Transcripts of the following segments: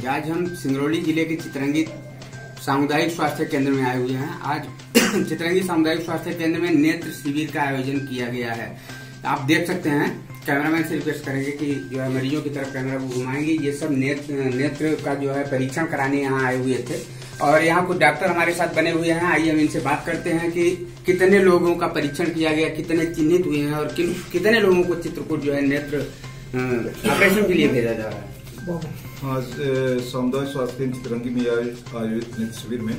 आज हम सिंगरौली जिले के चितरंगी सामुदायिक स्वास्थ्य केंद्र में आए हुए हैं। आज चितरंगी सामुदायिक स्वास्थ्य केंद्र में नेत्र शिविर का आयोजन किया गया है। आप देख सकते हैं, कैमरामैन से रिक्वेस्ट करेंगे कि जो है मरीजों की तरफ कैमरा को घुमाएंगे। ये सब नेत्र का जो है परीक्षण कराने यहाँ आए हुए थे और यहाँ कुछ डॉक्टर हमारे साथ बने हुए हैं। आइए हम इनसे बात करते हैं कि कितने लोगों का परीक्षण किया गया, कितने चिन्हित हुए हैं और कितने लोगों को चित्रकूट जो है नेत्र ऑपरेशन के लिए भेजा जा रहा है। आज सामुदायिक स्वास्थ्य केंद्र चितरंगी में आयोजित नेत्र शिविर में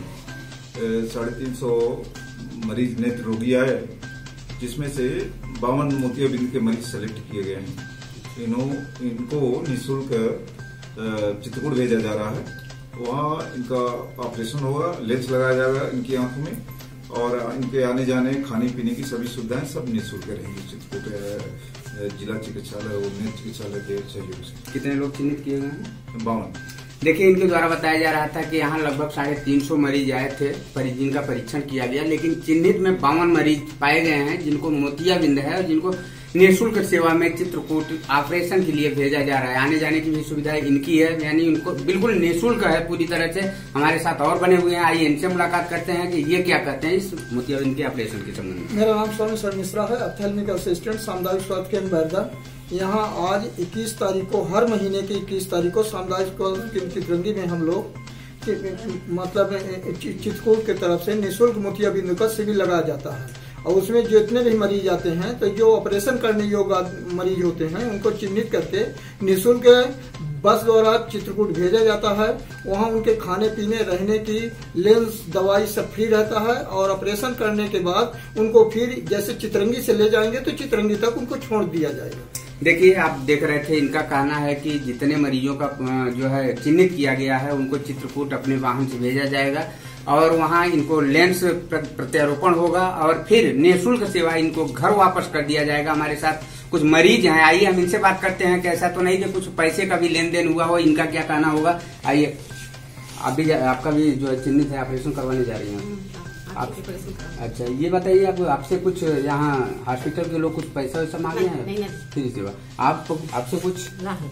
350 मरीज नेत्र रोगी आए, जिसमें से 52 मोतियाबिंद के मरीज सेलेक्ट किए गए हैं। इनको निःशुल्क चित्रकूट भेजा जा रहा है। वहाँ इनका ऑपरेशन होगा, लेंस लगाया जाएगा इनकी आंखों में और इनके आने जाने खाने पीने की सभी सुविधाएं सब निःशुल्क रहेंगी चित्रकूट जिला चिकित्सालय और नेत्र चिकित्सालय के सहयोग से। कितने लोग चिन्हित किए गए हैं? 52। देखिए, इनके द्वारा बताया जा रहा था कि यहाँ लगभग 350 मरीज आए थे, जिनका परीक्षण किया गया, लेकिन चिन्हित में 52 मरीज पाए गए हैं जिनको मोतियाबिंद है और जिनको निःशुल्क सेवा में चित्रकूट ऑपरेशन के लिए भेजा जा रहा है। आने जाने की भी सुविधा इनकी है, यानी उनको बिल्कुल निःशुल्क है पूरी तरह से। हमारे साथ और बने हुए हैं, आइए इनसे मुलाकात करते हैं कि ये क्या कहते हैं इस मोतियाबिंद के ऑपरेशन के संबंध में। मेरा नाम स्वामी सर मिश्रा है, ऑप्थेल्मिक असिस्टेंट सामुदायिक स्वास्थ्य केंद्र बैरदा। यहाँ आज 21 तारीख को, हर महीने की 21 तारीख को सामुदायिक स्वास्थ्य केंद्र चितरंगी में हम लोग मतलब चित्रकूट की तरफ से निःशुल्क मोतियाबिंद का शिविर लगाया जाता है और उसमें जितने भी मरीज आते हैं तो जो ऑपरेशन करने योग्य मरीज होते हैं उनको चिन्हित करके निःशुल्क बस द्वारा चित्रकूट भेजा जाता है। वहाँ उनके खाने पीने, रहने की, लेंस, दवाई सब फ्री रहता है और ऑपरेशन करने के बाद उनको फिर जैसे चितरंगी से ले जाएंगे तो चितरंगी तक उनको छोड़ दिया जाएगा। देखिए, आप देख रहे थे, इनका कहना है कि जितने मरीजों का जो है चिन्हित किया गया है उनको चित्रकूट अपने वाहन से भेजा जाएगा और वहाँ इनको लेंस प्रत्यारोपण होगा और फिर निःशुल्क सेवा इनको घर वापस कर दिया जाएगा। हमारे साथ कुछ मरीज हैं, आइए हम इनसे बात करते हैं कि ऐसा तो नहीं कि कुछ पैसे का भी लेन देन हुआ हो, इनका क्या कहना होगा। आइए, अभी आपका भी जो है चिन्हित है, ऑपरेशन करवाने जा रही हैं आप? अच्छा, ये बताइए, आपसे कुछ यहाँ हॉस्पिटल के लोग कुछ पैसा वैसा मांगे हैं? फ्री सेवा आपसे कुछ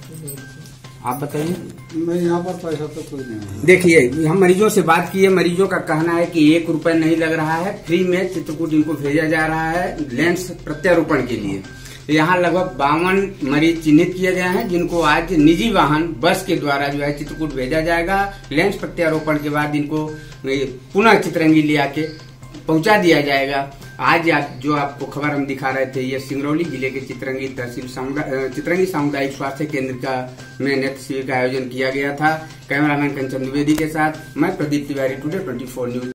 आप बताइए। मैं यहाँ पर पैसा तो कोई नहीं। देखिए, हम मरीजों से बात किए, मरीजों का कहना है कि 1 रुपए नहीं लग रहा है, फ्री में चित्रकूट इनको भेजा जा रहा है लेंस प्रत्यारोपण के लिए। यहाँ लगभग 52 मरीज चिन्हित किए गए हैं जिनको आज निजी वाहन बस के द्वारा जो है चित्रकूट भेजा जाएगा। लेंस प्रत्यारोपण के बाद इनको पुनः चितरंगी ले आके पहुंचा दिया जाएगा। आज जो आपको खबर हम दिखा रहे थे, ये सिंगरौली जिले के चितरंगी तहसील चितरंगी सामुदायिक स्वास्थ्य केंद्र का में नेत्र शिविर का आयोजन किया गया था। कैमरामैन कंचन द्विवेदी के साथ मैं प्रदीप तिवारी, टुडे 24 न्यूज।